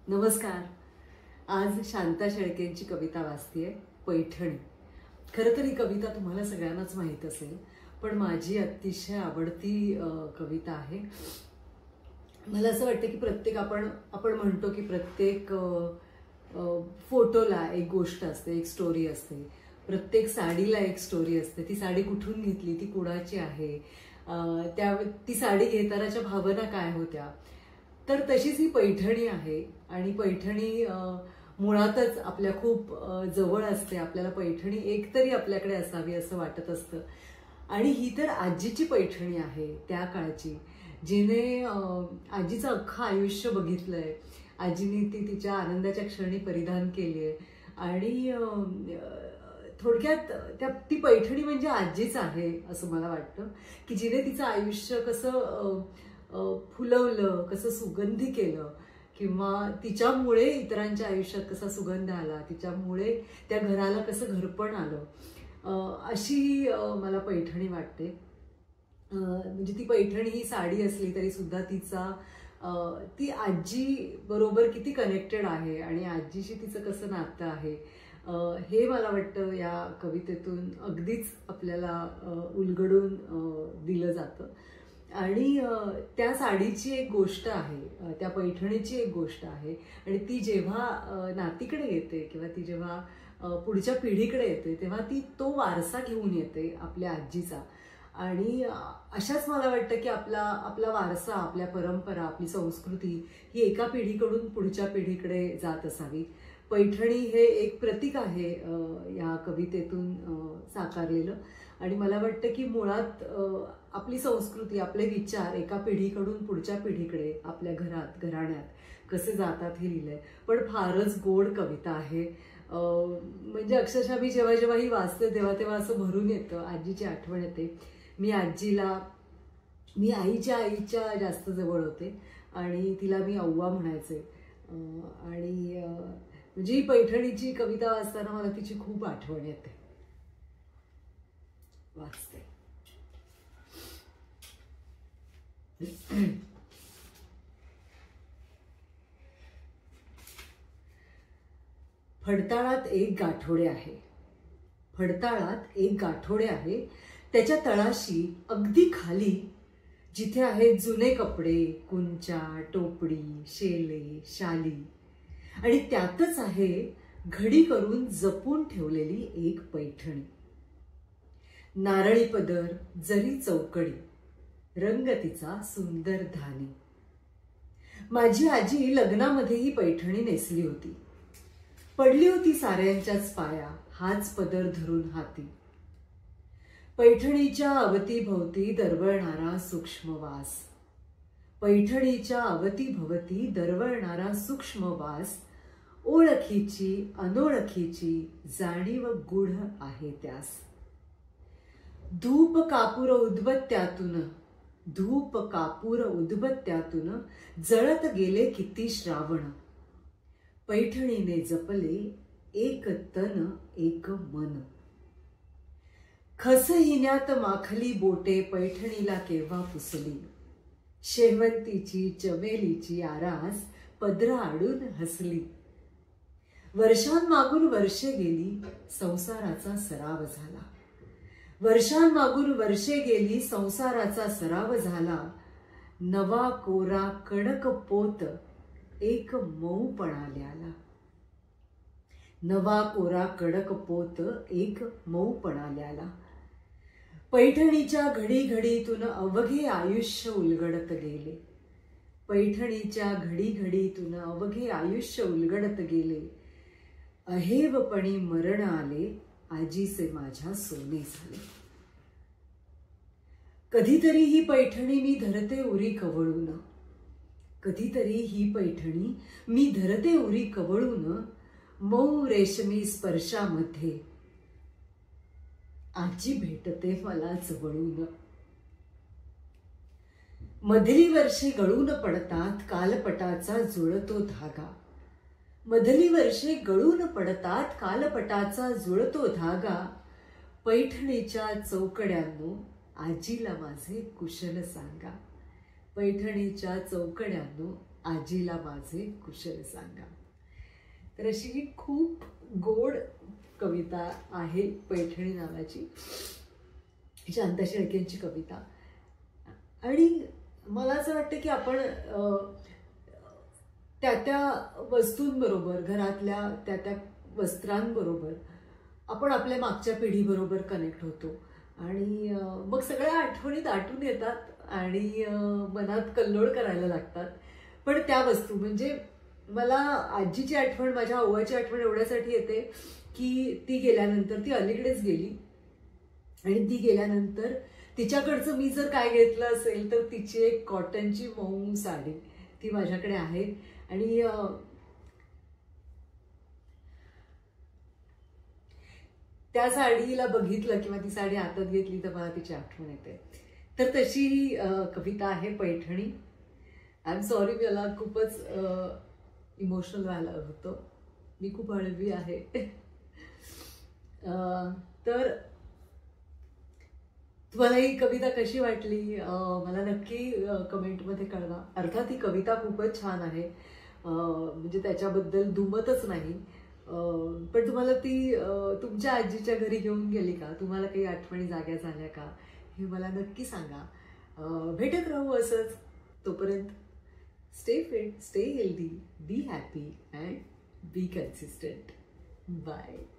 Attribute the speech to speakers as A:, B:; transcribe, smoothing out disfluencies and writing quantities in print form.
A: नमस्कार. आज शांता शेळकेंची कविता वाचतेय, पैठणी. खरं तर ही कविता तुम्हाला सगळ्यांनाच माहीत असेल, पण माझी अतिशय आवडती कविता आहे. मला असं वाटतं की प्रत्येक आपण म्हणतो की प्रत्येक फोटोला एक गोष्ट असते, एक स्टोरी असते. प्रत्येक साडीला एक स्टोरी असते. ती साडी कुठून घेतली, ती कुणाची आहे, ती साडी घेतानाच्या भावना काय होत्या. तर तशीच ही पैठणी आहे आणि पैठणी मुळातच आपल्या खूप जवळ असते. आपल्याला पैठणी एक तरी आपल्याकडे असावी असं वाटत असतं. आणि ही तर आजीची पैठणी आहे, त्या काळची, जिने आजीचं अख्खं आयुष्य बघितलंय. आजीने ती तिच्या आनंदाच्या क्षणी परिधान केली आहे. आणि थोडक्यात ती पैठणी म्हणजे आजीच आहे असं मला वाटतं, की जिने तिचं आयुष्य कसं फुलवलं, कसं सुगंधी केलं, किंवा तिच्यामुळे इतरांच्या आयुष्यात कसा सुगंध आला, तिच्यामुळे त्या घराला कसं घरपण आलं, अशी मला पैठणी वाटते. म्हणजे ती पैठणी ही साडी असली तरी सुद्धा ती आजी बरोबर किती कनेक्टेड आहे आणि आजीशी तिचं कसं नातं आहे, हे मला वाटतं या कवितेतून अगदीच आपल्याला उलगडून दिलं जातं. आणि त्या साडीची एक गोष्ट आहे, त्या पैठणीची एक गोष्ट आहे. आणि ती जेव्हा नातीकडे येते किंवा ती जेव्हा पुढच्या पिढीकडे येते, तेव्हा ती तो वारसा घेऊन येते आपल्या आजीचा. आणि अशाच मला वाटतं की आपला वारसा, आपल्या परंपरा, आपली संस्कृती ही एका पिढीकडून पुढच्या पिढीकडे जात असावी. पैठणी हे एक प्रतीक आहे या कवितेतून साकारलेलं. आणि मला वाटतं की मुळात आपली संस्कृती, आपले विचार एका पिढीकडून पुढच्या पिढीकडे आपल्या घरात, घराण्यात कसे जातात हे लिहिलंय. पण फारच गोड कविता आहे. म्हणजे अक्षरशः मी जेव्हा ही वाचते तेव्हा असं भरून येतं, आजीची आठवण येते. मी आईच्या जास्त जवळ होते आणि तिला मी अव्वा म्हणायचे. आणि म्हणजे ही पैठणीची कविता वाचताना मला तिची खूप आठवण येते. वाचते. फडताळात एक गाठोडे आहे. फडताळात एक गाठोडे आहे. त्याच्या तळाशी अगदी खाली, जिथे आहेत जुने कपडे, कुंचा, टोपडी, शेले, शाली, आणि त्यातच आहे घडी करून जपून ठेवलेली एक पैठणी. नारळी पदर, जरी चौकडी, रंग तिचा सुंदर धानी. माझी आजी लग्नामध्ये ही पैठणी नेसली होती. पडली होती साऱ्यांच्याच पाया, हाच पदर धरून हाती. पैठणीच्या अवतीभवती दरवळणारा सूक्ष्म वास. पैठणीच्या अवतीभवती दरवळणारा सूक्ष्म वास. ओळखीची अनोळखीची जाणीव गूढ आहे त्यास. धूप कापूर उदबत्त्यातून जळत गेले किती श्रावण. पैठणीने जपले एक तन एक मन. खसहिन्यात माखली बोटे पैठणीला केव्हा पुसली. शेवंतीची चमेलीची आरास पदरा आडून हसली. वर्षांमागून वर्षे गेली, संसाराचा सराव झाला. वर्षांमागून वर्षे गेली, संसाराचा सराव झाला. नवा कोरा कडक पोत एक मऊपणाल्याला. नवा कोरा कडक पोत एक मऊपणाल्याला. पैठणीच्या घडी घडीतून अवघे आयुष्य उलगडत गेले. पैठणीच्या घडी घडीतून अवघे आयुष्य उलगडत गेले. अहेवपणी मरण आले, आजीचे माझ्या सोने झाले. कधीतरी ही पैठणी मी धरते उरी कवळून. कधीतरी ही पैठणी मी धरते उरी कवळून. मऊ रेशमी स्पर्शामध्ये आजी भेटते मला जवळून. मधली वर्षे गळून पडतात कालपटाचा जुळतो धागा. मधली वर्षे गळून पडतात कालपटाचा जुळतो धागा. पैठणीच्या चौकड्यांनो आजीला माझे कुशल सांगा. पैठणीच्या चौकड्यांनो आजीला माझे कुशल सांगा. तर अशी ही खूप गोड कविता आहे पैठणी नावाची, शांता शेळकेंची कविता. आणि मला असं वाटतं की आपण त्या त्या वस्तूंबरोबर, घरातल्या त्या त्या वस्त्रांबरोबर आपण आपल्या मागच्या पिढीबरोबर कनेक्ट होतो आणि मग सगळ्या आठवणी दाटून येतात आणि मनात कल्लोळ करायला लागतात. पण त्या वस्तू म्हणजे मला आजीची आठवण, माझ्या आव्वाची आठवण एवढ्यासाठी येते की ती गेल्यानंतर, ती अलीकडेच गेली आणि ती गेल्यानंतर तिच्याकडचं मी जर काय घेतलं असेल तर तिची एक कॉटनची मऊ साडी ती माझ्याकडे आहे. आणि त्या साडीला बघितलं किंवा ती साडी हातात घेतली तर मला तिची आठवण येते. तर तशी ही कविता आहे पैठणी. आय एम सॉरी, मला खूपच इमोशनल व्हायला होतं, मी खूप हळवी आहे. तर तुम्हाला ही कविता कशी वाटली मला नक्की कमेंटमध्ये कळवा. अर्थात ही कविता खूपच छान आहे, म्हणजे त्याच्याबद्दल दुमतच नाही. पण तुम्हाला ती तुमच्या आजीच्या घरी घेऊन गेली का? तुम्हाला काही आठवणी जाग्या झाल्या का? हे मला नक्की सांगा. भेटत राहू असंच. तोपर्यंत stay fit, stay healthy, be happy and be consistent. Bye.